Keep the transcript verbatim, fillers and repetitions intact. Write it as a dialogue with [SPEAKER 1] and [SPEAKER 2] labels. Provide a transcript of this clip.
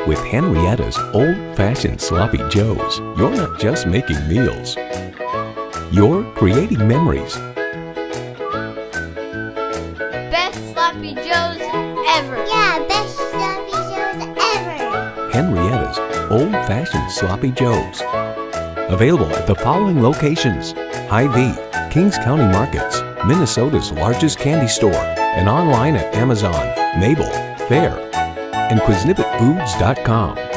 [SPEAKER 1] With Henrietta's old-fashioned sloppy joes, you're not just making meals. You're creating memories.
[SPEAKER 2] Best sloppy joes ever.
[SPEAKER 3] Yeah, best sloppy joes ever.
[SPEAKER 1] Henrietta's old-fashioned sloppy joes. Available at the following locations: Hy-Vee, Kings County Markets, Minnesota's largest candy store, and online at Amazon, Mabel, Fair, and Quiznibbit Foods dot com.